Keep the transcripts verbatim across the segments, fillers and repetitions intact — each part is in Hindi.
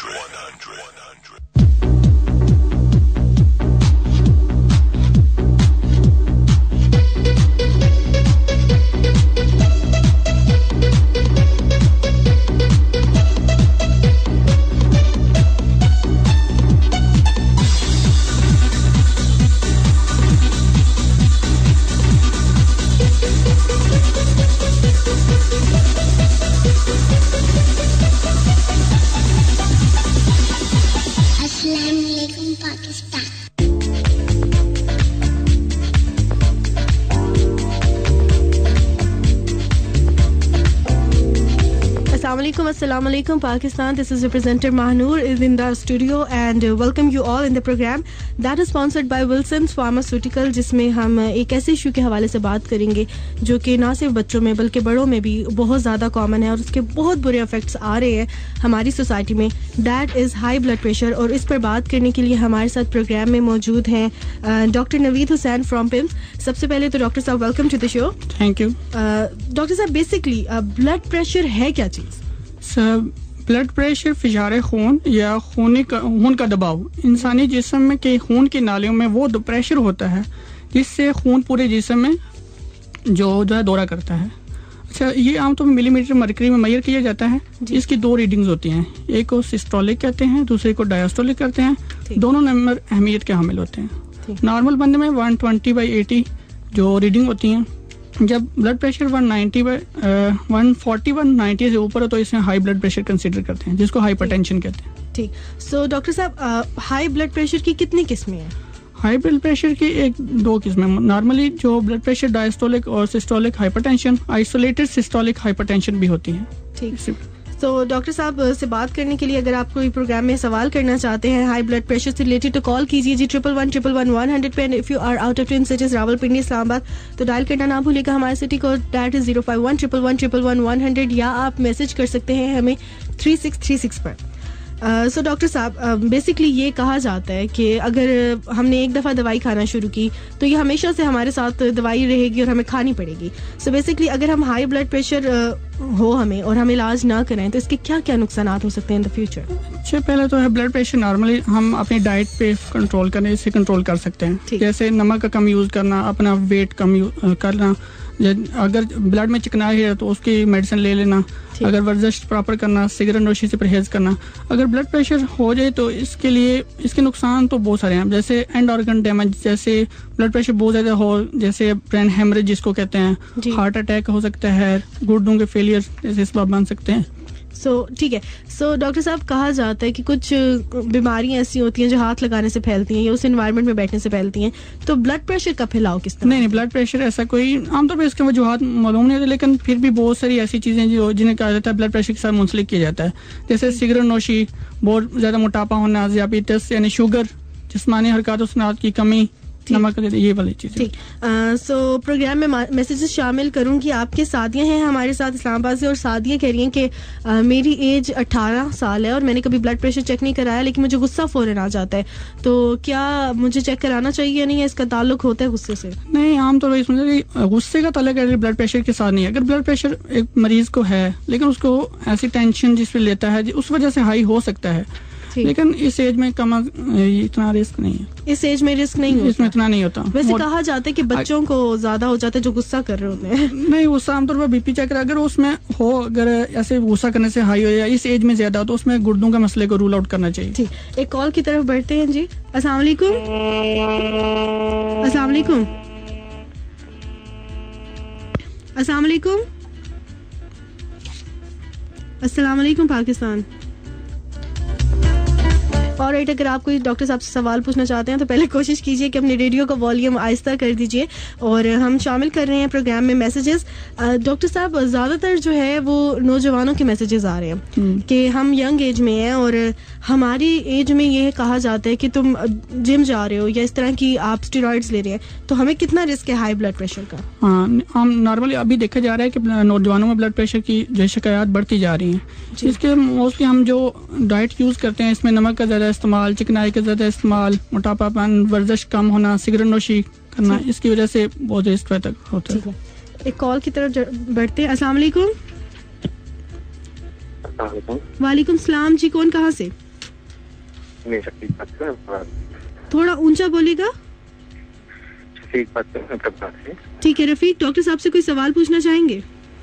Assalamu alaikum Pakistan. This is representative Mahnur is in the studio and uh, welcome you all in the program that is sponsored by Wilson's Pharmaceutical, जिसमें हम एक ऐसे इशू के हवाले से बात करेंगे जो कि ना सिर्फ बच्चों में बल्कि बड़ों में भी बहुत ज़्यादा कॉमन है और उसके बहुत बुरे इफेक्ट्स आ रहे हैं हमारी सोसाइटी में. That is high blood pressure. और इस पर बात करने के लिए हमारे साथ प्रोग्राम में मौजूद हैं doctor Naveed Hussain from PIMS. सबसे पहले तो डॉक्टर साहब welcome to the show. Thank you. Doctor साहब बेसिकली ब्लड प्रेशर है क्या चीज़? सर ब्लड प्रेशर फिशार खून या खूनी का खून का दबाव इंसानी जिस्म में के खून की नालियों में वो प्रेशर होता है जिससे खून पूरे जिस्म में जो जो है दौरा करता है. अच्छा, ये आमतौर में मिलीमीटर मरकरी में मेजर किया जाता है. इसकी दो रीडिंग्स होती हैं, एक को सिस्टोलिक कहते हैं, दूसरे को डायस्टोलिक कहते हैं. दोनों नंबर अहमियत के हामिल होते हैं. नॉर्मल बंदे में वन ट्वेंटी बाई एटी जो रीडिंग होती हैं. जब blood pressure one ninety by one forty one ninety से ऊपर हो तो इसे हाई ब्लड प्रेशर कंसीडर करते हैं, जिसको हाइपरटेंशन कहते हैं. ठीक. सो डॉक्टर साहब हाई ब्लड प्रेशर की कितनी किस्में हैं? हाई ब्लड प्रेशर की एक दो किस्में. नॉर्मली जो ब्लड प्रेशर डायस्टोलिक और systolic hypertension, isolated systolic hypertension भी होती है. ठीक. तो डॉक्टर साहब से बात करने के लिए अगर आप कोई प्रोग्राम में सवाल करना चाहते हैं हाई ब्लड प्रेशर से रिलेटेड तो कॉल कीजिए जी triple one triple one one hundred पे. If you are out of twin cities Rawalpindi Islamabad तो डायल करना ना भूलिएगा हमारे city code that is zero five one triple one triple one one hundred या आप मैसेज कर सकते हैं हमें थ्री सिक्स थ्री सिक्स पर. सो डॉक्टर साहब बेसिकली ये कहा जाता है कि अगर हमने एक दफ़ा दवाई खाना शुरू की तो ये हमेशा से हमारे साथ दवाई रहेगी और हमें खानी पड़ेगी. सो so बेसिकली अगर हम हाई ब्लड प्रेशर uh, हो हमें और हम इलाज ना करें तो इसके क्या क्या नुकसान हो सकते हैं इन द फ्यूचर? अच्छा, पहले तो है ब्लड प्रेशर नॉर्मली हम अपनी डाइट पे कंट्रोल करने से कंट्रोल कर सकते हैं. जैसे नमक का कम यूज़ करना, अपना वेट कम करना, अगर ब्लड में चिकनाई है तो उसकी मेडिसिन ले लेना, अगर वर्जिश प्रॉपर करना, सिगरेट नोशी से परहेज करना. अगर ब्लड प्रेशर हो जाए तो इसके लिए इसके नुकसान तो बहुत सारे हैं, जैसे एंड ऑर्गन डैमेज, जैसे ब्लड प्रेशर बहुत ज़्यादा हो जैसे ब्रेन हेमरेज जिसको कहते हैं, हार्ट अटैक हो सकता है, गुर्दों के फेलियर जैसे इसबाब बन सकते हैं. सो so, ठीक है. सो so, डॉक्टर साहब कहा जाता है कि कुछ बीमारियां ऐसी होती हैं जो हाथ लगाने से फैलती हैं या उस एनवायरनमेंट में बैठने से फैलती हैं. तो ब्लड प्रेशर का फैलाव किस तरह? नहीं नहीं, ब्लड प्रेशर ऐसा कोई आमतौर पर इसके वजूहात मालूम नहीं होते, लेकिन फिर भी बहुत सारी ऐसी चीज़ें जो जिन्हें कहा जाता है ब्लड प्रेशर के साथ मुंसलिक किया जाता है. जैसे सिगरेट नोशी, बहुत ज़्यादा मोटापा होना, ज़ियाबीतस यानी शुगर, जिस्मानी हरकत और सनात की कमी, नमक, ये वाली चीज़. ठीक. सो प्रोग्राम में मैसेजेस शामिल करूंगी. आपके सादियाँ हैं हमारे साथ इस्लामाबाद से और सादियाँ कह रही हैं कि uh, मेरी एज अठारह साल है और मैंने कभी ब्लड प्रेशर चेक नहीं कराया लेकिन मुझे गुस्सा फौरन आ जाता है, तो क्या मुझे चेक कराना चाहिए या नहीं है? इसका ताल्लुक होता है गुस्से से? नहीं, आमतौर पर गुस्से का ताल्लुक ब्लड प्रेशर के साथ नहीं है. अगर ब्लड प्रेशर एक मरीज को है लेकिन उसको ऐसी टेंशन जिस पे लेता है उस वजह से हाई हो सकता है, लेकिन इस एज में कम इतना रिस्क नहीं है. इस एज में रिस्क नहीं होता? इसमें इतना नहीं होता. वैसे कहा जाता है कि बच्चों को ज्यादा हो जाता है जो गुस्सा कर रहे होते हैं. नहीं, गुस्सा आमतौर पर बीपी चेक अगर उसमें हो, अगर ऐसे गुस्सा करने से हाई हो या इस एज में ज्यादा हो तो उसमें गुर्दों के मसले को रूल आउट करना चाहिए. ठीक. एक कॉल की तरफ बढ़ते हैं जी. अस्सलाम वालेकुम. अस्सलाम वालेकुम. अस्सलाम वालेकुम. अस्सलाम वालेकुम पाकिस्तान. और राइट, अगर आप कोई डॉक्टर साहब से सवाल पूछना चाहते हैं तो पहले कोशिश कीजिए कि अपने रेडियो का वॉल्यूम आहिस्ता कर दीजिए. और हम शामिल कर रहे हैं प्रोग्राम में मैसेजेस. डॉक्टर साहब ज़्यादातर जो है वो नौजवानों के मैसेजेस आ रहे हैं कि हम यंग एज में हैं और हमारी एज में ये कहा जाता है कि तुम जिम जा रहे हो या इस तरह की आप स्टेरॉइड्स ले रहे हैं, तो हमें कितना रिस्क है हाई ब्लड प्रेशर का? हाँ, हम नॉर्मली अभी देखा जा रहा है कि नौजवानों में ब्लड प्रेशर की जो शिकायत बढ़ती जा रही हैं. इसके मोस्टली हम जो डाइट यूज़ करते हैं इसमें नमक का ज़्यादा इस्तेमाल, चिकनाई का ज़्यादा इस्तेमाल, मोटापापन, वर्जिश कम होना, सिगरेट नोशी करना, इसकी वजह से बहुत रिस्क तक होता है. एक कॉल की तरफ बढ़ते हैं. अस्सलाम वालेकुम. वालेकुम सलाम जी. कौन कहाँ से? मैं शफीक बात कर रहा हूँ। थोड़ा ऊंचा बोलेगा। शफीक बात कर रहा हूँ से। ठीक है रफीक, डॉक्टर साहब से कोई सवाल पूछना चाहेंगे?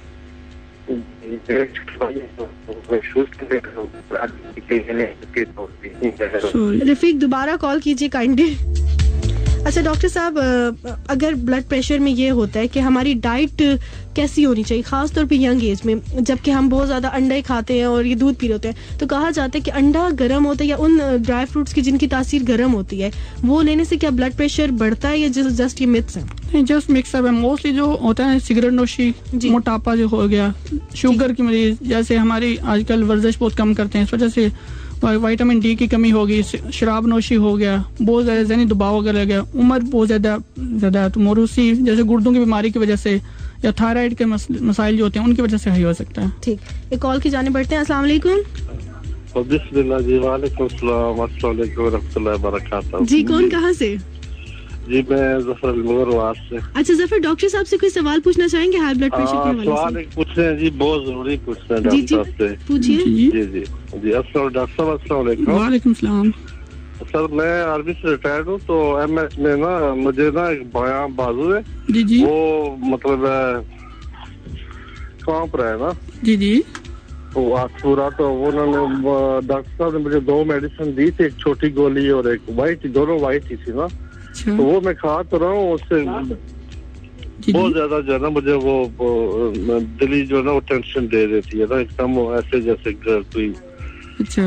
रफीक दोबारा कॉल कीजिए काइंडली। अच्छा डॉक्टर साहब, अगर ब्लड प्रेशर में ये होता है कि हमारी डाइट कैसी होनी चाहिए, खास तौर पे यंग एज में, जबकि हम बहुत ज्यादा अंडे खाते हैं और ये दूध पी रहे होते हैं, तो कहा जाता है कि अंडा गर्म होता है या उन ड्राई फ्रूट्स की जिनकी तासीर गर्म होती है, वो लेने से क्या ब्लड प्रेशर बढ़ता है या जस्ट ये मिथ्स है? जस्ट मिक्स अप है। मोस्टली जो होता है सिगरेट नोशी, मोटापा जो हो गया, शुगर की मरीज, जैसे हमारी आजकल वर्जिश बहुत कम करते हैं, इस वजह से विटामिन डी की कमी होगी, शराब नोशी हो गया, बहुत ज्यादा जहनी दबाव वगैरह लग गया, उम्र बहुत ज्यादा ज्यादा तो मोरूसी जैसे गुर्दों की बीमारी की वजह से या थायराइड के मसाइल जो होते हैं उनकी वजह से हाई हो सकता है। ठीक, एक कॉल की जाने बढ़ते हैं। अस्सलाम वालेकुम। बिस्मिल्लाह जी, वालेकुम सलाम, अस्सलाम वालेकुम रहमतुल्लाहि व बरकातहू। जी कौन कहाँ से? जी मैं जफर मुगरवास से। अच्छा जफर, डॉक्टर साहब से कोई सवाल पूछना चाहेंगे हाई ब्लड प्रेशर के हवाले से? सवाल एक पूछना है जी, बहुत जरूरी पूछना है डॉक्टर साहब से। पूछिए। जी जी जी अस्सलाम डॉक्टर साहब, अस्सलाम वालेकुम। वालेकुम सलाम। सर मैं आर्मी से रिटायर्ड हूँ, तो एम एस में ना मुझे ना एक बायां बाजू है जी जी, वो मतलब कांप रहा है ना जी जी, वो आज पूरा, तो वो उन्होंने डॉक्टर साहब ने मुझे दो मेडिसिन दी थी, एक छोटी गोली और एक वाइट, दोनों वाइट ही थी ना, तो वो मैं खा तो रहा हूँ, उससे बहुत ज्यादा जो है ना मुझे वो, वो दिली जो है ना वो टेंशन दे देती है ना, एकदम ऐसे जैसे कोई अच्छा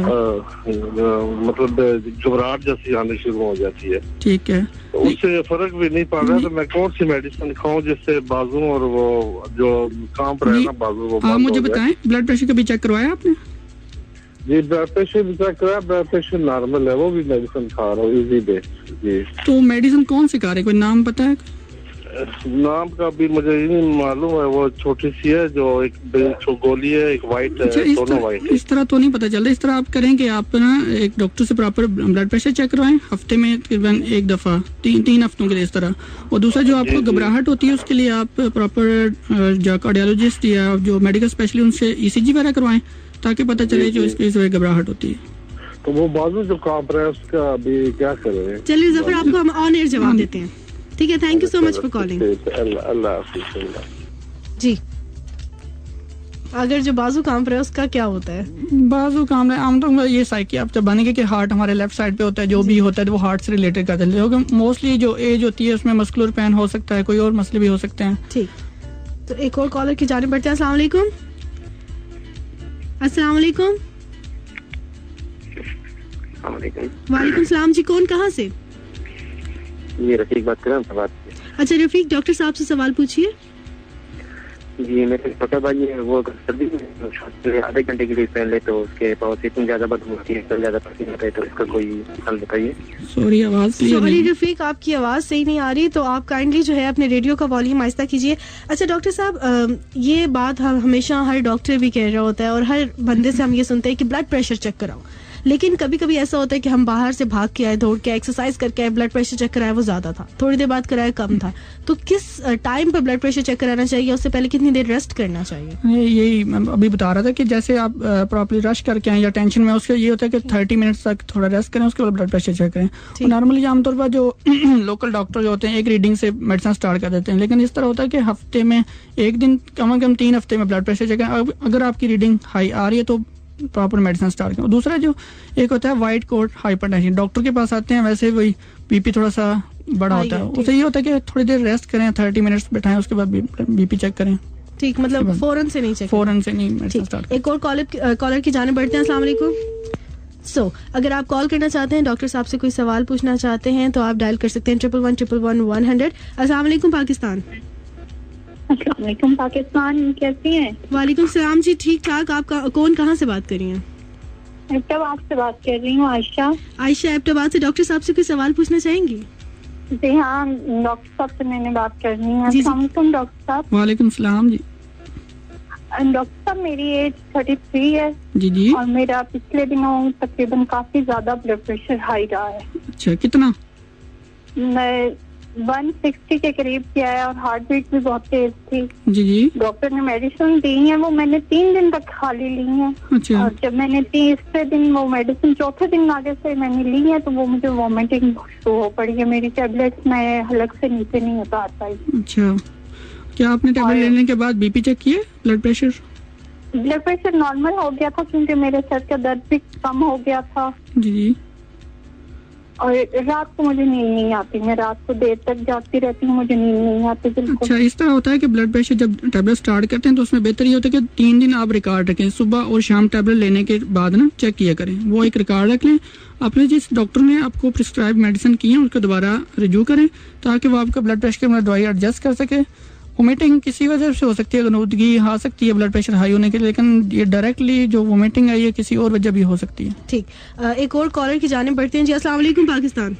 मतलब घबराहट जैसी आनी शुरू हो जाती है। ठीक है, तो उससे फर्क भी नहीं पड़ रहा, तो मैं कौन सी मेडिसिन खाऊं जिससे बाजू और वो जो कांप रहे ना बाजू वो आप मुझे बताएं, ब्लड प्रेशर कभी चेक करवाया आपने? जी ब्लड प्रेशर भी चेक कराया, ब्लड प्रेशर नॉर्मल है, वो भी मेडिसिन खा रहा हूँ इजी बेस। जी तो मेडिसिन कौन सी खा रहे, कोई नाम पता है? नाम का भी मुझे नहीं मालूम है, वो छोटी सी है जो एक गोली है, एक वाइट है, दोनों वाइट है। इस तरह तो नहीं पता चलता। इस तरह आप करें कि आप ना एक डॉक्टर से प्रॉपर ब्लड प्रेशर चेक करवाएं, हफ्ते में तकरीबन एक दफा, तीन तीन हफ्तों के लिए इस तरह। और दूसरा जो आपको घबराहट होती है उसके लिए आप प्रॉपर जो कार्डियोलॉजिस्ट या जो मेडिकल स्पेशलिस्ट उनसे ईसीजी वगैरह करवाएं, ताकि पता चले जो इसकी घबराहट होती है। तो वो बाजू जो कांप रहा है उसका अभी क्या करें? चलिए जफर, आपको हम ऑन एयर जवाब देते हैं। ठीक है, thank you so much for calling. अल्लाह हाफिज़। जी, अगर जो बाजू कांप रहा है उसका क्या होता है? बाजू कांप रहा है आम तो ये साइकी आप जब बनेंगे कि हार्ट हमारे लेफ्ट साइड पे होता है, जो भी होता है वो हार्ट से रिलेटेड करते हैं, क्योंकि मोस्टली जो एज होती है उसमें मस्कुलर पेन हो सकता है, कोई और मसले भी हो सकते हैं। ठीक, तो एक और कॉलर की जाने बढ़ते हैं। अस्सलाम वालेकुम। अस्सलाम वालेकुम। वालेकुम सलाम जी, कौन कहाँ से? ये रफीक बात कर रहा हूँ। अच्छा रफीक, डॉक्टर साहब से सवाल पूछिए। जी मेरे पता भाई वो सर्दी में आधे घंटे के लिए पहले तो उसके पास इतनी ज्यादा बदबू होती है, इतना ज्यादा पसीना आता है, तो इसका कोई हल बताइए। सॉरी आवाज सॉरी रफीक, आपकी आवाज सही नहीं आ रही, तो आप काइंडली जो है अपने रेडियो का वॉल्यूम आहिस्ता कीजिए। अच्छा डॉक्टर साहब, ये बात हम हमेशा हर डॉक्टर भी कह रहा होता है और हर बंदे से हम ये सुनते हैं कि ब्लड प्रेशर चेक कराओ, लेकिन कभी कभी ऐसा होता है कि हम बाहर से भाग के आए, दौड़ के एक्सरसाइज करके आए, ब्लड प्रेशर चेक कराया वो ज्यादा था, थोड़ी देर बाद कराया कम था, तो किस टाइम पर ब्लड प्रेशर चेक कराना चाहिए, उससे पहले कितनी देर रेस्ट करना चाहिए? यही मैं अभी बता रहा था कि जैसे आप प्रॉपर्ली रश करके आए या टेंशन में, उसके ये होता है कि थर्टी मिनट्स तक थोड़ा रेस्ट करें, उसके बाद ब्लड प्रेशर चेक करें। नॉर्मली आमतौर पर जो लोकल डॉक्टर जो होते हैं एक रीडिंग से मेडिसिन स्टार्ट कर देते हैं, लेकिन इस तरह होता है कि हफ्ते में एक दिन, कम से कम तीन हफ्ते में ब्लड प्रेशर चेक करें। अगर आपकी रीडिंग हाई आ रही है तो प्रॉपर मेडिसिन स्टार्ट करें। दूसरा जो एक होता है वाइट कोट हाइपरटेंशन, डॉक्टर के पास आते हैं, वैसे वही बीपी थोड़ा सा बड़ा होता है, उससे ये होता है कि थोड़ी देर रेस्ट करें, थर्टी मिनट्स बैठाएं, उसके बाद बीपी चेक करें। ठीक, मतलब फौरन से नहीं चेक फौरन से नहीं मेडिसिन स्टार्ट। एक और कॉलर कॉलर की जाने बढ़ते हैं। अस्सलाम वालेकुम। सो अगर आप कॉल करना चाहते हैं, डॉक्टर साहब से कोई सवाल पूछना चाहते हैं, तो आप डायल कर सकते हैं triple one triple one one hundred. अस्सलाम वालेकुम पाकिस्तान। अस्सलाम वालेकुम पाकिस्तान, कैसी हैं? वालेकुम सलाम जी, ठीक ठाक। आप कौन कहाँ से बात कर रही हैं? एबटाबाद से बात कर रही हूँ, आयशा। आयशा एबटाबाद से। डॉक्टर साहब से कोई सवाल पूछना चाहेंगी? जी हाँ, डॉक्टर साहब से मैंने बात करनी है। अस्सलाम वालेकुम डॉक्टर साहब। वालेकुम सलाम जी। डॉक्टर साहब मेरी एज थर्टी थ्री है जी जी, और मेरा पिछले दिनों तकरीबन काफी ज्यादा ब्लड प्रेशर हाई रहा है। अच्छा, कितना? मैं वन सिक्सटी के करीब किया है और हार्ट बीट भी बहुत तेज थी। जी जी। डॉक्टर ने मेडिसिन दी है, वो मैंने तीन दिन तक खाली ली है। अच्छा। और जब मैंने तीसरे दिन वो मेडिसिन चौथे दिन आगे से मैंने ली है तो वो मुझे वॉमिटिंग शुरू हो पड़ी है। मेरी टेबलेट्स मैं हलक से नीचे नहीं उतार पाई। अच्छा, क्या आपने टेबलेट लेने के बाद बीपी चेक किए, blood pressure? Blood pressure normal हो गया था क्योंकि मेरे सर का दर्द भी कम हो गया था। जी जी। और रात को मुझे नींद नहीं आती, मैं रात को देर तक जागती रहती हूँ, मुझे नींद नहीं आती बिल्कुल। अच्छा, इस तरह होता है कि ब्लड प्रेशर जब टैबलेट स्टार्ट करते हैं तो उसमें बेहतर ये होता है कि तीन दिन आप रिकॉर्ड रखें, सुबह और शाम टैबलेट लेने के बाद ना चेक किया करें, वो एक रिकॉर्ड रख लें। आपने जिस डॉक्टर ने आपको प्रिस्क्राइब मेडिसिन की है उसको दोबारा रिव्यू करें ताकि वो आपका ब्लड प्रेशर की दवाई एडजस्ट कर सके। वोमिटिंग किसी वजह से हो सकती है, गनुदगी आ सकती है ब्लड प्रेशर हाई होने के लिए, लेकिन ये डायरेक्टली जो वोमिटिंग है ये किसी और वजह भी हो सकती है। ठीक, एक और कॉलर की जाने बढ़ते हैं जी। अस्सलाम वालेकुम पाकिस्तान।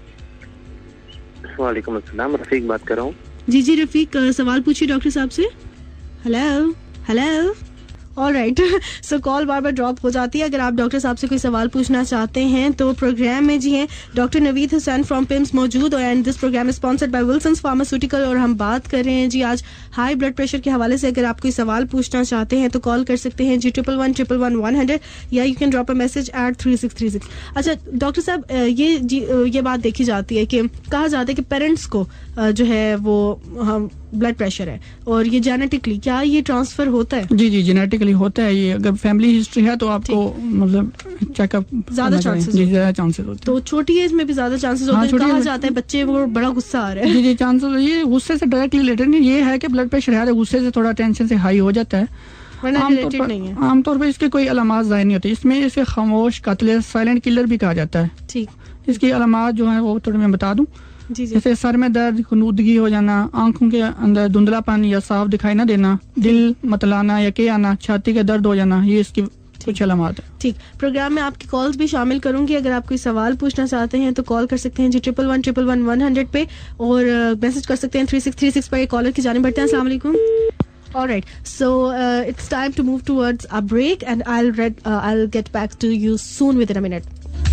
वालेकुम अस्सलाम, रफीक बात कर रहा हूँ। जी जी रफीक, सवाल पूछिए डॉक्टर साहब से। Hello hello. Alright, so call बार बार ड्रॉप हो जाती है। अगर आप डॉक्टर साहब से कोई सवाल पूछना चाहते हैं तो प्रोग्राम में जी हैं डॉक्टर नवीद हुसैन फ्रॉम पिम्स मौजूद, and this program is sponsored by Wilson's pharmaceutical. और हम बात कर रहे हैं जी आज हाई ब्लड प्रेशर के हवाले से। अगर आप कोई सवाल पूछना चाहते हैं तो कॉल कर सकते हैं जी triple one triple one one hundred, या you can drop a message at three six three six. अच्छा डॉक्टर साहब, ये जी ये बात देखी जाती है कि कहा जाता है कि पेरेंट्स को जो है वो ब्लड प्रेशर है और ये जेनेटिकली, क्या ये ट्रांसफर होता है? जी जी, जेनेटिकली होता है ये। अगर फैमिली हिस्ट्री है तो आपको मतलब चेकअप ज्यादा चांसेस ज्यादा चांसेस होते हैं। तो छोटी एज में भी ज्यादा चांसेस होते हैं। कहा जाता है बच्चे वो बड़ा गुस्सा आ रहा है। जी जी, चांसेस ये गुस्से से डायरेक्टली रिलेटेड नहीं, ये है कि ब्लड प्रेशर है तो गुस्से से थोड़ा टेंशन से हाई हो जाता है। आमतौर पर आमतौर पर इसके कोई अलामात जाहिर नहीं होती। इसमें इसे खामोश कातिल, साइलेंट किलर भी कहा जाता है। ठीक, इसकी अलामात जो है वो थोड़ी मैं बता दूं। जी जी। जैसे सर में दर्द, खुनूदगी हो जाना, आंखों के अंदर धुंधलापन या साफ दिखाई ना देना, दिल मतलाना या के आना, छाती का दर्द हो जाना, ये इसकी कुछ अलामात है। ठीक, प्रोग्राम में आपकी कॉल्स भी शामिल करूंगी। अगर आप कोई सवाल पूछना चाहते हैं तो कॉल कर सकते हैं जी triple one triple one one hundred पे, और मैसेज कर सकते हैं थ्री सिक्स थ्री सिक्स पर। कॉलर की जाने बढ़ते हैं। अस्सलाम वालेकुम। Alright, so uh, it's time to move towards a break, and I'll read, uh, I'll get back to you soon within a minute.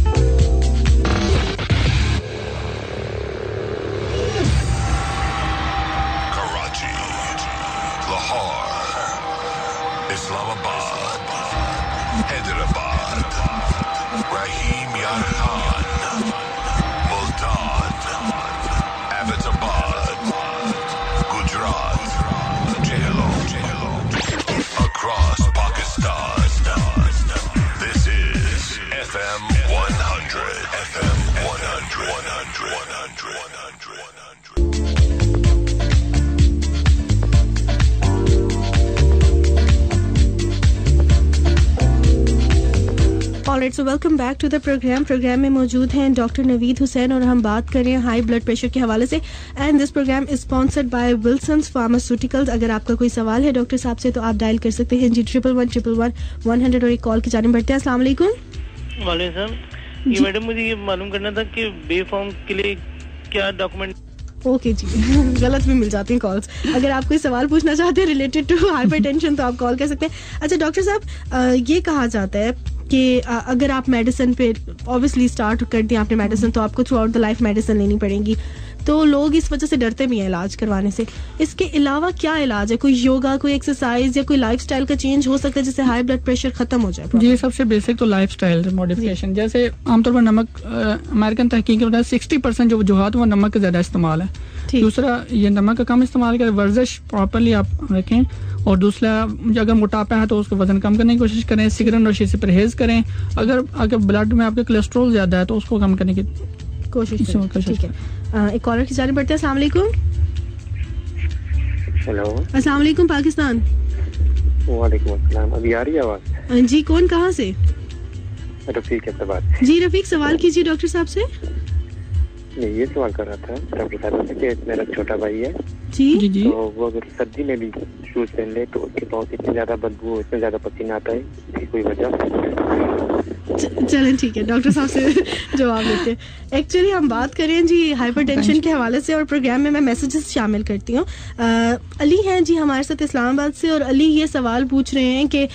Karachi, Lahore, Islamabad, Hyderabad, Rahim Yar Khan, Multan, Abbottabad, Gujarat, across Pakistan. This is F M one hundred. F M one hundred. one hundred. one hundred. one hundred. one hundred. Alright, so welcome back to the program. Program में मौजूद हैं डॉक्टर नवीद हुसैन और हम बात कर रहे हैं हाई ब्लड प्रेशर के हवाले से, and this program is sponsored by Wilson's pharmaceuticals. अगर आपका कोई सवाल है डॉक्टर साहब से तो आप डायल कर सकते हैं जी triple one triple one one hundred, और एक कॉल की जाने बढ़ते हैं। अस्सलाम वालेकुम। वालेकुम। ये मैडम मुझे ये मालूम करना था कि बे फॉर्म के लिए क्या डॉक्यूमेंट? ओके okay, जी गलत भी मिल जाती हैं कॉल्स। अगर आप कोई सवाल पूछना चाहते हैं रिलेटेड टू हाइपरटेंशन तो आप कॉल कर सकते हैं। अच्छा डॉक्टर साहब, ये कहा जाता है कि अगर आप मेडिसिन पे ऑब्वियसली स्टार्ट कर दिया आपने मेडिसिन तो आपको throughout the life medicine लेनी पड़ेगी, तो लोग इस वजह से डरते भी हैं इलाज करवाने से। इसके अलावा क्या इलाज है? कोई योगा, कोई एक्सरसाइज या कोई लाइफस्टाइल का चेंज हो सकता है जिससे हाई ब्लड प्रेशर खत्म हो जाए? जी, सबसे बेसिक तो लाइफस्टाइल मॉडिफिकेशन। जैसे आमतौर पर नमक, अमेरिकन तहकीक के मुताबिक सिक्सटी परसेंट जो वजूहात वो नमक का ज्यादा इस्तेमाल है। दूसरा, ये नमक का कम इस्तेमाल करें, वर्जिश प्रॉपरली आप रखें, और दूसरा अगर मोटापा है तो उसको वजन कम करने की कोशिश करें, सिगरेट नोशी से परहेज करें। अगर अगर ब्लड में आपके कोलेस्ट्रॉल ज्यादा है तो उसको कम करने की कोशिश करें। ठीक है, आ, एक कॉलर की जाने पड़ते हैं। अस्सलाम वालेकुम। हेलो, अस्सलाम वालेकुम पाकिस्तान। वालेकुम अस्सलाम। अभी आ रही है आवाज? जी, कौन कहाँ से? रफीक है बात। जी रफीक, सवाल कीजिए डॉक्टर साहब से। मैं ये सवाल कर रहा था डॉक्टर साहब से कि मेरा छोटा भाई है जी जी जी, तो वो अगर सर्दी में भी शूज पहन ले तो उसके पाँव से इतनी ज्यादा बदबू, इतना ज्यादा पसीना आता है, इसकी कोई वजह? चलें ठीक है, डॉक्टर साहब से जवाब देते हैं। एक्चुअली हम बात करें जी हाइपरटेंशन के हवाले से, और प्रोग्राम में मैं मैसेजेस शामिल करती हूँ। अली हैं जी हमारे साथ इस्लामाबाद से, और अली ये सवाल पूछ रहे हैं कि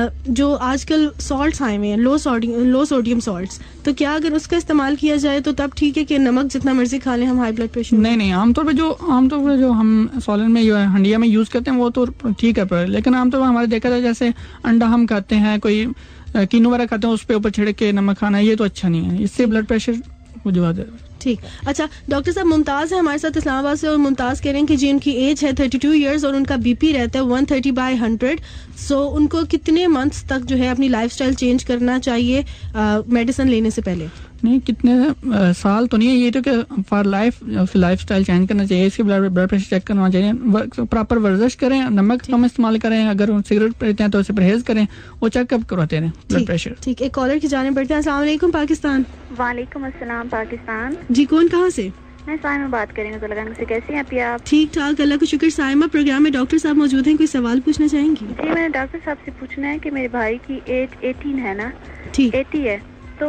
जो आजकल सॉल्ट्स आए हुए हैं, low sodium low sodium salts, तो क्या अगर उसका इस्तेमाल किया जाए तो तब ठीक है कि नमक जितना मर्जी खा लें हम हाई ब्लड प्रेशर? नहीं नहीं, आमतौर पर जो आमतौर पर जो हम सॉलन में जो है हंडिया में यूज़ करते हैं वो तो ठीक है, पर लेकिन आमतौर पर हमारे देखा जाए जैसे अंडा हम खाते हैं, कोई कीनो वगैरह खाते हैं, उस पर ऊपर छिड़क के नमक खाना, ये तो अच्छा नहीं है, इससे ब्लड प्रेशर हो जाता है। ठीक, अच्छा डॉक्टर साहब मुमताज़ है हमारे साथ इस्लामाबाद से, और मुमताज़ कह रहे हैं कि जी उनकी एज है थर्टी टू ईयर्स और उनका बीपी रहता है one thirty by hundred. So उनको कितने मंथ्स तक जो है अपनी लाइफस्टाइल चेंज करना चाहिए मेडिसिन लेने से पहले? नहीं, कितने आ, साल तो नहीं है, ये तो कि for life lifestyle change करना चाहिए, इसके ब्लड ब्लड प्रेशर चेक करना चाहिए, प्रॉपर वर्जिश करें, नमक कम इस्तेमाल करें, अगर सिगरेट पीते हैं तो उसे परहेज करें, वो चेकअप करवाते रहें ब्लड प्रेशर। ठीक, एक कॉलर की जाने पड़ते हैं। अस्सलाम वालेकुम पाकिस्तान। वालेकुम अस्सलाम पाकिस्तान। जी कौन कहाँ से? मैं साइमा बात करेंगे तो लगाने से। कैसी हैं आप? ठीक ठाक, अल्लाह का शुक्र। साइमा, प्रोग्राम में डॉक्टर साहब मौजूद हैं, कोई सवाल पूछना चाहेंगी? जी, मैंने डॉक्टर साहब से पूछना है कि मेरे भाई की एज एटीन है ना? ठीक, एटी है तो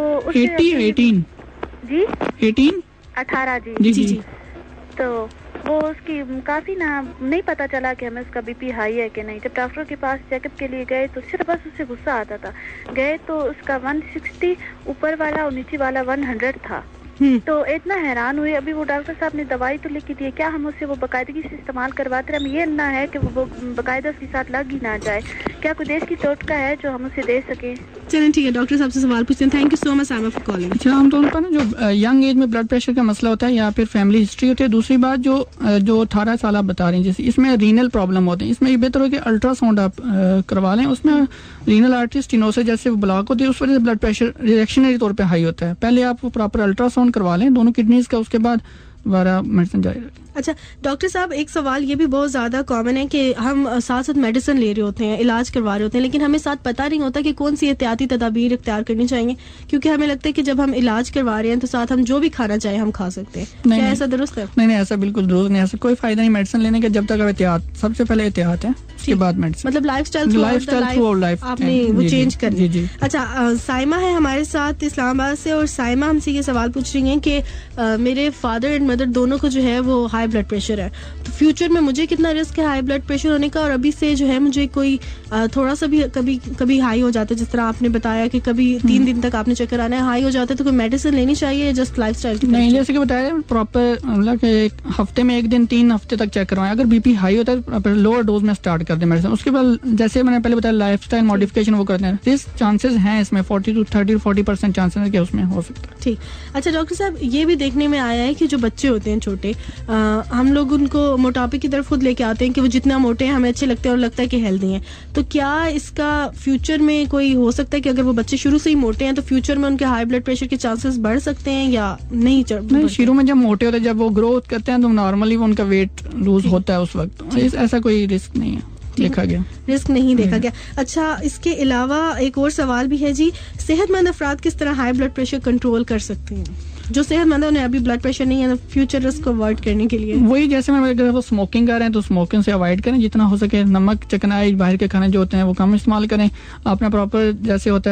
एटीन जी एटीन अठारह जी जी जी, जी। तो वो उसकी काफी ना नहीं पता चला कि हमें उसका बीपी हाई है कि नहीं। जब डॉक्टर के पास चेकअप के लिए गए तो सिर्फ बस उससे गुस्सा आता था। गए तो उसका वन सिक्सटी ऊपर वाला और नीचे वाला वन हंड्रेड था। तो इतना हैरान हुए। अभी वो डॉक्टर साहब ने दवाई तो लिखी थी, क्या हम उससे वो बाकायदगी से इस्तेमाल करवाते रहे? हम ये ना है कि वो बाकायदा उसके साथ लग ही ना जाए। क्या कोई देश की टोटका है जो हम उसे दे सके? चलें ठीक है, डॉक्टर साहब से सवाल पूछते हैं। Thank you so much Saima for calling. अच्छा, आमतौर पर ना जो यंग एज में ब्लड प्रेशर का मसला होता है या फिर फैमिली हिस्ट्री होती है। दूसरी बात जो जो अठारह साल आप बता रहे हैं, जैसे इसमें रीनल प्रॉब्लम होते हैं, इसमें ये बेहतर हो कि अल्ट्रासाउंड आप करवा लें। उसमें रीनल आर्टरी स्टेनोसिस जैसे ब्लॉक होती है, उस वजह से ब्लड प्रेशर रिएक्शनरी तौर पर हाई होता है। पहले आप प्रॉपर अल्ट्रासाउंड करवा लें दोनों किडनीज का, उसके बाद दोबारा मेडिसिन जारी रखें। अच्छा डॉक्टर साहब, एक सवाल ये भी बहुत ज़्यादा कॉमन है कि हम साथ साथ मेडिसिन ले रहे होते हैं, इलाज करवा रहे होते हैं, लेकिन हमें साथ पता नहीं होता कि कौन सी एहतियाती तदाबीर इख्तियार करनी चाहिए, क्योंकि हमें लगता है कि जब हम इलाज करवा रहे हैं तो साथ हम जो भी खाना चाहे हम खा सकते हैं। क्या नहीं, ऐसा दुरुस्त है? नहीं नहीं, ऐसा बिल्कुल दुरुस्त नहीं। ऐसा कोई फायदा नहीं मेडिसिन लेने का जब तक आप एहतियात, सबसे पहले एहतियात है, उसके बाद मेडिसिन। मतलब लाइफ स्टाइल लाइफ आपने वो चेंज करनी है। अच्छा, साइमा है हमारे साथ इस्लामाबाद से, और साइमा हमसे ये सवाल पूछ रही है कि मेरे फादर एंड मदर दोनों को जो है वो हाई ब्लड प्रेशर है, तो फ्यूचर में मुझे कितना रिस्क है हाई ब्लड प्रेशर होने का? और अभी से जो है मुझे कोई थोड़ा सा भी कभी कभी हाई हो जाता है, जिस तरह आपने बताया कि कभी तीन दिन तक आपने चक्कर आना है, हाई हो जाता है, तो कोई मेडिसिन लेनी चाहिए या जस्ट लाइफस्टाइल? नहीं, जैसे कि बताया प्रॉपर, मतलब कि एक हफ्ते में एक दिन तीन हफ्ते तक चेक करवाएं। अगर बीपी हाई होता है लोअर डोज में स्टार्ट कर दें मेडिसिन। उसके बाद जैसे मैंने पहले बताया लाइफस्टाइल मॉडिफिकेशन वो करते हैं, इस चांसेस हैं इसमें forty two thirty forty percent chances है कि उसमें हो सकता है। ठीक, अच्छा डॉक्टर साहब, ये भी देखने में आया है कि जो बच्चे होते हैं छोटे, आ, हम लोग उनको मोटापे की तरफ खुद लेके आते हैं कि वो जितना मोटे हैं हमें अच्छे लगते हैं और लगता है कि हेल्दी हैं। तो क्या इसका फ्यूचर में कोई हो सकता है कि अगर वो बच्चे शुरू से ही मोटे हैं तो फ्यूचर में उनके हाई ब्लड प्रेशर के चांसेस बढ़ सकते हैं या नहीं? नहीं, शुरू में जब मोटे होते हैं, जब वो ग्रोथ करते हैं तो नॉर्मली वो उनका वेट लूज होता है उस वक्त। ऐसा कोई रिस्क नहीं है देखा गया, रिस्क नहीं देखा गया। अच्छा, इसके अलावा एक और सवाल भी है जी, सेहतमंद अफराद किस तरह हाई ब्लड प्रेशर कंट्रोल कर सकते हैं? जो सेहतमंद है उन्हें अभी ब्लड प्रेशर नहीं है, फ्यूचर रिस्क को अवॉइड करने के लिए वही, जैसे मैं अगर वो स्मोकिंग कर रहे हैं तो स्मोकिंग से अवॉइड करें जितना हो सके। नमक, चिकनाई, बाहर के खाने जो होते हैं वो कम इस्तेमाल करें। अपना प्रॉपर जैसे होता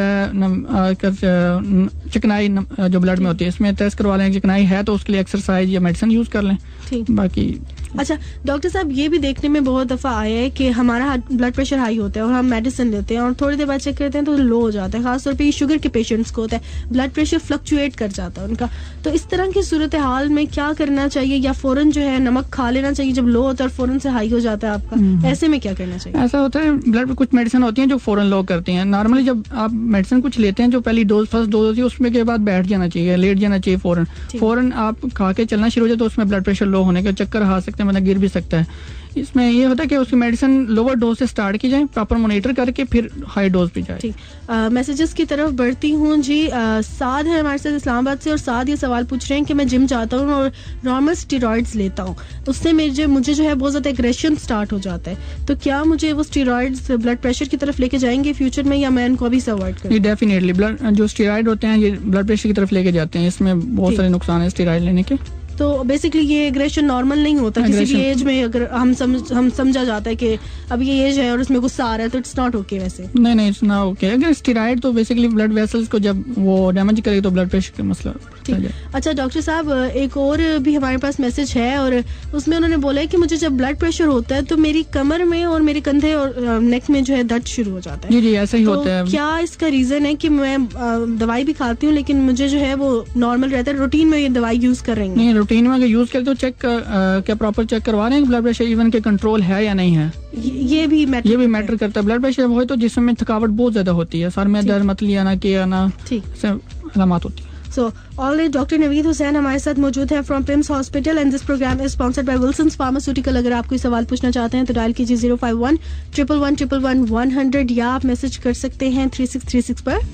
है चिकनाई जो ब्लड में होती है, इसमें टेस्ट करवा लें, चिकनाई है तो उसके लिए एक्सरसाइज या मेडिसिन यूज कर लें। बाकी अच्छा डॉक्टर साहब, ये भी देखने में बहुत दफ़ा आया है कि हमारा ब्लड प्रेशर हाई होता है और हम मेडिसिन लेते हैं और थोड़ी देर बाद चेक करते हैं तो लो हो जाता है। खासतौर पे ये शुगर के पेशेंट्स को होता है, ब्लड प्रेशर फ्लक्चुएट कर जाता है उनका। तो इस तरह की सूरत हाल में क्या करना चाहिए? या फौरन जो है नमक खा लेना चाहिए जब लो होता है और फौरन से हाई हो जाता है आपका, ऐसे में क्या करना चाहिए? ऐसा होता है, ब्लड में कुछ मेडिसिन होती हैं जो फौरन लो करती हैं। नॉर्मली जब आप मेडिसिन कुछ लेते हैं, जो पहली डोज फर्स्ट डोज होती है उसमें के बाद बैठ जाना चाहिए, लेट जाना चाहिए फौरन। फौरन आप खा के चलना शुरू हो जाए तो उसमें ब्लड प्रेशर लो होने का चक्कर आ सकते हैं, मतलब गिर भी सकता है। इसमें ये होता है कि उसकी मेडिसिन लोअर डोज से स्टार्ट की जाए, प्रॉपर मॉनिटर करके फिर हाई डोज पे जाए। ठीक, मैसेजेस की तरफ बढ़ती हूँ जी। आ, साद है हमारे साथ इस्लामाबाद से, और साद ये सवाल पूछ रहे हैं कि मैं जिम जाता हूँ और नॉर्मल स्टेरॉइड्स लेता हूँ, उससे मुझे मुझे जो है बहुत ज़्यादा एग्रेशन स्टार्ट हो जाता है। तो क्या मुझे वो स्टेरॉइड्स ब्लड प्रेशर की तरफ लेके जाएंगे फ्यूचर में, या मैं इनको अभी से अवॉइड करूँ? डेफिनेटली ब्लड जो स्टेरॉइड होते हैं ये ब्लड प्रेशर की तरफ लेके जाते हैं, इसमें बहुत सारे नुकसान है स्टेरॉइड लेने के। तो बेसिकली ये एग्रेशन नॉर्मल नहीं होता किसी भी एज में। अगर हम समझ हम समझा जाता है कि अब ये एज है और उसमें गुस्सा आ रहा है तो इट्स नॉट ओके वैसे। नहीं नहीं इट्स नॉट ओके। अगर स्टेरॉइड तो बेसिकली ब्लड वेसल्स को जब वो डैमेज करेगी तो ब्लड प्रेशर का मसला। अच्छा डॉक्टर साहब, एक और भी हमारे पास मैसेज है और उसमें उन्होंने बोला है कि मुझे जब ब्लड प्रेशर होता है तो मेरी कमर में और मेरे कंधे और नेक में जो है दर्द शुरू हो जाता है। जी जी ऐसा ही तो होता है। क्या इसका रीजन है कि मैं दवाई भी खाती हूँ लेकिन मुझे जो है वो नॉर्मल रहता है, रूटीन में ये दवाई यूज कर रही हैं? नहीं, रूटीन में अगर यूज करते तो चेक क्या प्रॉपर चेक करवा रहे हैं ब्लड प्रेशर इवन के कंट्रोल है या नहीं है। ये भी मैटर ये भी मैटर करता है। ब्लड प्रेशर हो तो जिसम में थकावट बहुत ज्यादा होती है, सर में दर्द, मतली आना, के आना, ठीक अलामत होती है। So, alright, doctor Naveed Hussain हमारे साथ मौजूद है from PIMS hospital and this program is sponsored by Wilson's pharmaceutical. अगर आप कोई सवाल पूछना चाहते हैं तो डायल कीजिए zero five one triple one triple one one hundred या आप मैसेज कर सकते हैं थ्री सिक्स थ्री सिक्स पर।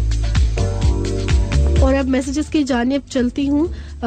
और अब मैसेजेस की जानिब चलती हूँ।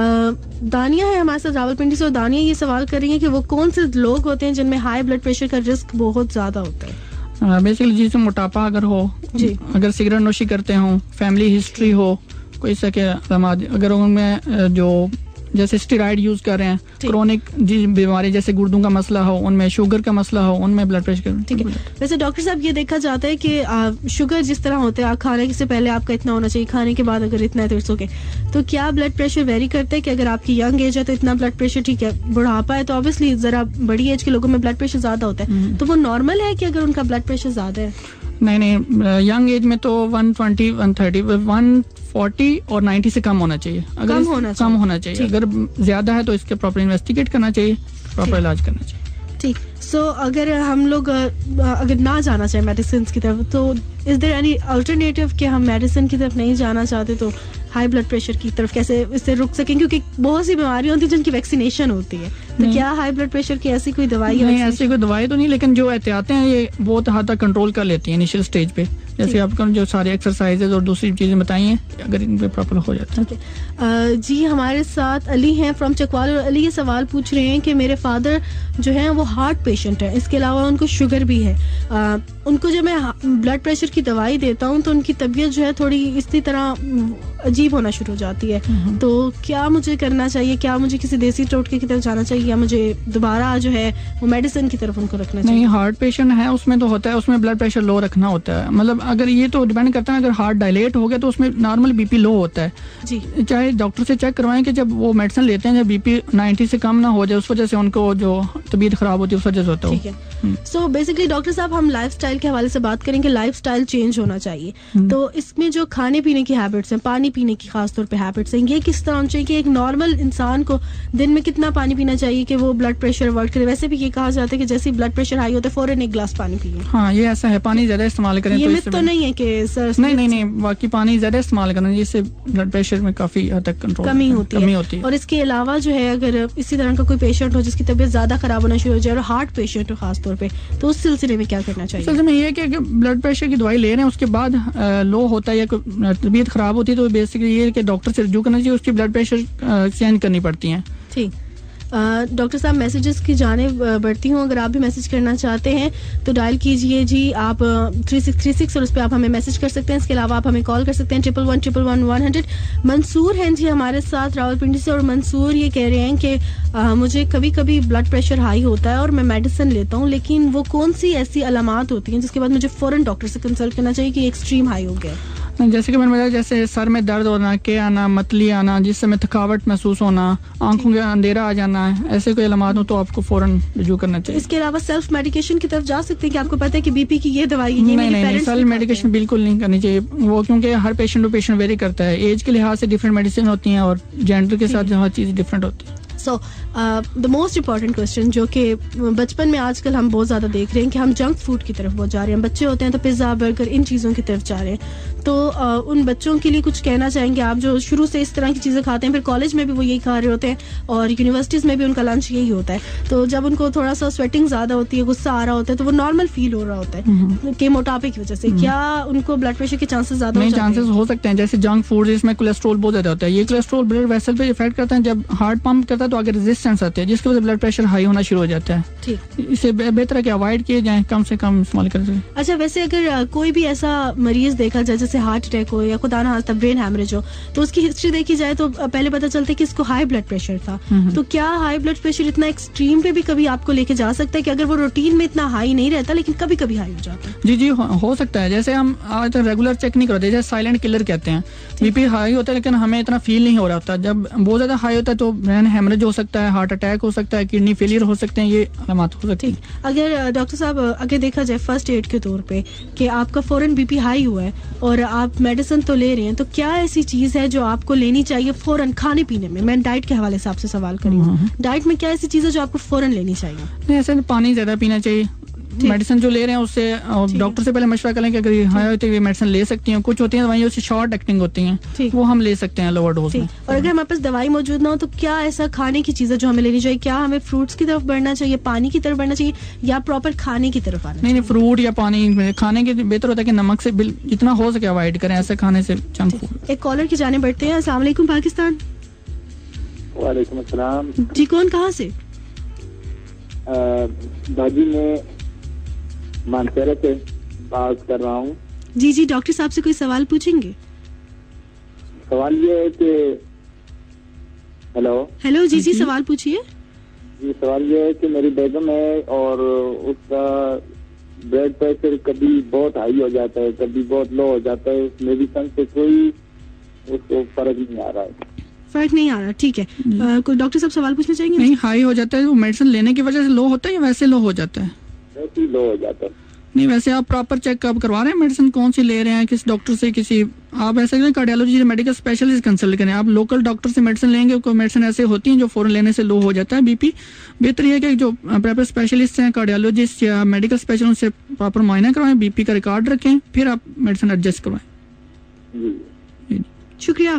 दानिया है हमारे साथ रावलपिंडी से और दानिया ये सवाल कर रही है कि वो कौन से लोग होते हैं जिनमें हाई ब्लड प्रेशर का रिस्क बहुत ज्यादा होता है? बेसिकली जिसमें मोटापा अगर हो जी, अगर सिगरेट नोशी करते हो, फैमिली हिस्ट्री हो, कोई सा के अगर उनमें जो जैसे स्टेरॉइड यूज कर रहे हैं, क्रोनिक बीमारी जैसे गुर्दों का मसला हो, उनमें शुगर का मसला हो, उनमें ब्लड प्रेशर। ठीक है। वैसे डॉक्टर साहब ये देखा जाता है कि शुगर जिस तरह होते हैं, खाने से पहले आपका इतना होना चाहिए, खाने के बाद अगर इतना है तो इट्स ओके। तो क्या ब्लड प्रेशर वेरी करता है कि अगर आपकी यंग एज है तो इतना ब्लड प्रेशर ठीक है, बुढ़ापा है तो ऑब्वियसली जरा बड़ी एज के लोगों में ब्लड प्रेशर ज्यादा होता है, तो वो नॉर्मल है कि अगर उनका ब्लड प्रेशर ज्यादा है? नहीं नहीं, यंग एज में तो one twenty, one thirty, one forty और नाइन्टी से कम होना चाहिए। अगर कम होना कम होना चाहिए, अगर ज्यादा है तो इसके प्रॉपर इन्वेस्टिगेट करना चाहिए, प्रॉपर इलाज करना चाहिए। ठीक। सो so, अगर हम लोग अगर ना जाना चाहे मेडिसिन की तरफ तो इज देयर एनी अल्टरनेटिव कि हम मेडिसिन की तरफ नहीं जाना चाहते तो हाई ब्लड प्रेशर की तरफ कैसे इससे रुक सकें? क्योंकि बहुत सी बीमारियां होती हैं जिनकी वैक्सीनेशन होती है, तो क्या हाई ब्लड प्रेशर की ऐसी कोई दवाई? नहीं, ऐसी कोई दवाई तो नहीं, लेकिन जो एहतियातें हैं ये बहुत हद तक कंट्रोल कर लेती हैं इनिशियल स्टेज पे। जैसे आपको जो सारे एक्सरसाइजेज और दूसरी चीजें बताई हैं, अगर इन पे प्रॉपर हो जाता है। okay. जी हमारे साथ अली हैं फ्रॉम चकवाल और अली ये सवाल पूछ रहे हैं कि मेरे फादर जो हैं वो हार्ट पेशेंट है, इसके अलावा उनको शुगर भी है। आ, उनको जब मैं ब्लड प्रेशर की दवाई देता हूँ तो उनकी तबीयत जो है थोड़ी इसी तरह अजीब होना शुरू हो जाती है, तो क्या मुझे करना चाहिए? क्या मुझे किसी देसी टोटके की तरफ जाना चाहिए या मुझे दोबारा जो है वो मेडिसिन की तरफ उनको रखना चाहिए? नहीं, हार्ट पेशेंट है उसमें तो होता है, उसमें ब्लड प्रेशर लो रखना होता है। मतलब अगर ये तो डिपेंड करता है, अगर हार्ट डायलेट हो गया तो उसमें नॉर्मल बीपी लो होता है जी। चाहे डॉक्टर से चेक करवाएं कि जब वो मेडिसिन लेते हैं जब बीपी नाइन्टी से कम ना हो जाए, उस वजह से उनको जो तबीयत खराब होती है उस वजह से होता है। सो बेसिकली डॉक्टर साहब हम लाइफस्टाइल के हवाले से बात करेंगे, लाइफस्टाइल चेंज होना चाहिए। तो इसमें जो खाने पीने की हैबिट्स हैं, पानी पीने की खासतौर पे हैबिट्स हैं, ये किस तरह होनी चाहिए कि एक नॉर्मल इंसान को दिन में कितना पानी पीना चाहिए कि वो ब्लड प्रेशर अवॉइड करे? वैसे भी ये कहा जाता है कि जैसे ब्लड प्रेशर हाई होता है फौरन एक गिलास पानी पिए। हाँ, ये ऐसा है, पानी ज्यादा इस्तेमाल करें। ये मिथ तो नहीं है कि सर? नहीं नहीं नहीं, बाकी पानी ज्यादा इस्तेमाल करना जिससे ब्लड प्रेशर में काफी हद तक कंट्रोल कमी होती कमी है। होती है। और इसके अलावा जो है अगर इसी तरह का कोई पेशेंट हो जिसकी तबीयत ज्यादा खराब होना शुरू हो जाए और हार्ट पेशेंट हो खासतौर पे, तो उस सिलसिले में क्या करना चाहिए? सिलसिले में ये है कि ब्लड प्रेशर की दवाई ले रहे हैं उसके बाद लो होता है या तबीयत खराब होती है तो बेसिकली ये है कि डॉक्टर से रिव्यू करना चाहिए, उसकी ब्लड प्रेशर चेंज करनी पड़ती है। ठीक। डॉक्टर साहब मैसेजेस की जानिब बढ़ती हूँ, अगर आप भी मैसेज करना चाहते हैं तो डायल कीजिए जी आप थ्री सिक्स थ्री सिक्स और उस पर आप हमें मैसेज कर सकते हैं। इसके अलावा आप हमें कॉल कर सकते हैं triple one triple one one hundred. Mansoor हैं जी हमारे साथ रावलपिंडी से और मंसूर ये कह रहे हैं कि आ, मुझे कभी कभी ब्लड प्रेशर हाई होता है और मैं मेडिसिन लेता हूँ, लेकिन वो कौन सी ऐसी अलामात होती हैं जिसके बाद मुझे फौरन डॉक्टर से कंसल्ट करना चाहिए कि एक्सट्रीम हाई हो गया? जैसे कि मैंने बताया, जैसे सर में दर्द होना, के आना, मतली आना, जिस समय थकावट महसूस होना, आंखों के अंधेरा आ जाना है, ऐसे कोई अलामात हो तो आपको फौरन रिव्यू करना चाहिए। इसके अलावा सेल्फ मेडिकेशन की तरफ जा सकते हैं कि आपको पता है कि बीपी की ये दवाई है? नहीं नहीं, नहीं सेल्फ मेडिकेशन बिल्कुल नहीं करनी चाहिए वो, क्योंकि हर पेशेंट टू पेशेंट वेरी करता है, एज के लिहाज से डिफरेंट मेडिसिन होती हैं और जेंडर के साथ हर चीज डिफरेंट होती है। So the most important question जो कि बचपन में आजकल हम बहुत ज़्यादा देख रहे हैं कि हम जंक फूड की तरफ बहुत जा रहे हैं, बच्चे होते हैं तो पिज़्ज़ा बर्गर इन चीज़ों की तरफ जा रहे हैं, तो uh, उन बच्चों के लिए कुछ कहना चाहेंगे आप जो शुरू से इस तरह की चीज़ें खाते हैं, फिर कॉलेज में भी वो यही खा रहे होते हैं और यूनिवर्सिटीज़ में भी उनका लंच यही होता है, तो जब उनको थोड़ा सा स्वेटिंग ज़्यादा होती है, गुस्सा आ रहा होता है, तो वो नॉर्मल फील हो रहा होता है कि मोटापे की वजह से, क्या उनको ब्लड प्रेशर के चांसेस ज़्यादा नहीं? चांसेस हो सकते हैं, जैसे जंक फूड इसमें कोलेस्ट्रॉल बहुत ज़्यादा होता है, ये कोलेस्ट्रॉल ब्लड वेसल पे इफेक्ट करता है, जब हार्ट पंप करता है है तो आगे रेजिस्टेंस आते हैं जिसकी वजह से ब्लड प्रेशर हाई होना शुरू हो जाता है। ठीक, इसे बेहतर है कि अवॉइड किए जाए, कम से कम इस्तेमाल करें। अच्छा, वैसे अगर कोई भी ऐसा मरीज देखा जाए जैसे हार्ट अटैक हो या खुदा ना खास्ता ब्रेन हैमरेज हो, तो उसकी हिस्ट्री देखी जाए तो पहले पता चलता है कि इसको हाई ब्लड प्रेशर था। तो क्या हाई ब्लड प्रेशर इतना एक्सट्रीम पे भी कभी आपको लेके जा सकता है कि अगर वो रूटीन में इतना हाई नहीं रहता लेकिन कभी कभी हाई हो जाता है? जी जी, हो सकता है। जैसे हम आज तक रेगुलर चेक नहीं करते, जैसे साइलेंट किलर कहते हैं, बीपी हाई होता है लेकिन हमें इतना फील नहीं हो रहा होता। जब बहुत ज्यादा हाई होता है तो ब्रेन हैमरेज हो सकता है, हार्ट अटैक हो सकता है, किडनी फेलियर हो सकते हैं, ये अलामत हो सकती है। अगर डॉक्टर साहब अगर देखा जाए फर्स्ट एड के तौर पे कि आपका फौरन बीपी हाई हुआ है और आप मेडिसिन तो ले रहे हैं, तो क्या ऐसी चीज है जो आपको लेनी चाहिए फौरन खाने पीने में? मैं डाइट के हवाले से आपसे सवाल करी हूँ, डाइट में क्या ऐसी चीज है जो आपको फौरन लेनी चाहिए? नहीं, ऐसे पानी ज्यादा पीना चाहिए। मेडिसिन जो ले रहे हैं उससे डॉक्टर से पहले मशवरा करें कि अगर हाई होती है मेडिसिन ले सकती हैं। कुछ होती हैं दवाइयाँ उससे शॉर्ट एक्टिंग होती हैं, वो हम ले सकते हैं लोअर डोज में। और अगर हमारे पास दवाई मौजूद ना हो तो क्या ऐसा खाने की चीज है जो हमें लेनी चाहिए? क्या हमें फ्रूट्स की तरफ बढ़ना चाहिए, पानी की तरफ बढ़ना चाहिए, या प्रॉपर खाने की तरफ आना? नहीं नहीं, फ्रूट या पानी खाने के बेहतर होता है कि नमक से जितना हो सके अवॉइड करें ऐसे खाने से, जंक फूड। एक कॉलर की जाने बढ़ते हैं। अस्सलाम वालेकुम पाकिस्तान। वालेकुम अस्सलाम जी, कौन कहाँ से? बाजी में मानसरे से बात कर रहा हूँ। जी जी, डॉक्टर साहब से कोई सवाल पूछेंगे? सवाल ये है कि हेलो हेलो जी जी, सवाल पूछिए। जी, सवाल ये है कि मेरी बेगम है और उसका ब्लड प्रेशर कभी बहुत हाई हो जाता है, कभी बहुत लो हो जाता है। मेडिसिन से कोई उसको फर्क नहीं आ रहा है। फर्क नहीं आ रहा, ठीक है। कोई डॉक्टर साहब सवाल पूछना चाहेंगे? नहीं, हाई हो जाता है, वो मेडिसिन लेने की वजह से लो होता है या वैसे लो हो जाता है? वैसे ही लो हो जाता है। नहीं, वैसे आप प्रॉपर चेकअप करवा रहे हैं, मेडिसिन कौन सी ले रहे हैं, किस डॉक्टर से, किसी आप ऐसे करें कार्डियोलॉजी मेडिकल स्पेशलिस्ट कंसल्ट करें। आप लोकल डॉक्टर से मेडिसिन लेंगे, कोई मेडिसिन ऐसे होती हैं जो फौरन लेने से लो हो जाता है बीपी। बेहतर है कि जो प्रॉपर स्पेशलिस्ट हैं, कार्डियोलॉजिस्ट या मेडिकल स्पेशलिस्ट से प्रॉपर मुआयना करवाएं, बीपी का रिकॉर्ड रखें, फिर आप मेडिसिन एडजस्ट करवाएं। शुक्रिया।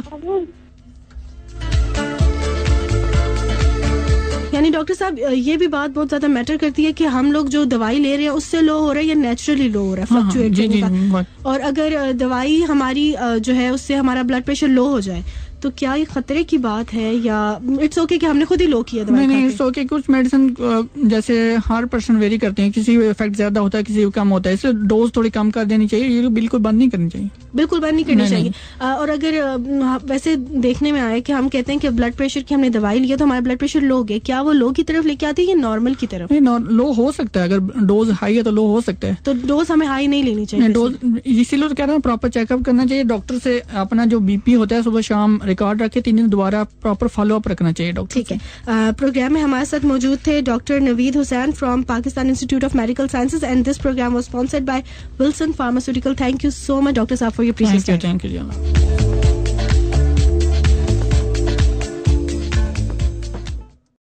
यानी डॉक्टर साहब ये भी बात बहुत ज्यादा मैटर करती है कि हम लोग जो दवाई ले रहे हैं उससे लो हो रहा है या नेचुरली लो हो रहा है, फ्लक्चुएट होने का। और अगर दवाई हमारी जो है उससे हमारा ब्लड प्रेशर लो हो जाए तो क्या ये खतरे की बात है या इट्स ओके कि हमने खुद ही लो किया दवाई? नहीं नहीं, इट्स ओके। कुछ मेडिसिन जैसे हर पर्सन वेरी करते हैं, किसी इफेक्ट ज्यादा होता है, किसी को कम होता है, इसलिए डोज थोड़ी कम कर देनी चाहिए। ये बिल्कुल बंद नहीं करनी चाहिए, बिल्कुल बंद नहीं करनी नहीं, चाहिए नहीं। और अगर वैसे देखने में आए कि हम कहते हैं कि ब्लड प्रेशर की हमने दवाई लिया तो हमारा ब्लड प्रेशर लो गया, क्या वो लो की तरफ लेके आती है या नॉर्मल की तरफ? लो हो सकता है, अगर डोज हाई है तो लो हो सकता है। तो डोज हमें हाई नहीं लेनी चाहिए? डोज इसीलिए तो कह रहा हूँ प्रॉपर चेकअप करना चाहिए। डॉक्टर से अपना जो बीपी होता है सुबह शाम रिकॉर्ड रखे, तीन दिन दोबारा प्रॉपर फॉलो अप रखना चाहिए डॉक्टर। ठीक है। प्रोग्राम में हमारे साथ मौजूद थे doctor Naveed Hussain from Pakistan institute of medical sciences and this program was sponsored by Wilson pharmaceutical. Thank you so much doctor साहब for your precious time. Thank you.